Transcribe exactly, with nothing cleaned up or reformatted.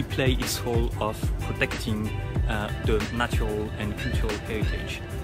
play its role of protecting uh, the natural and cultural heritage.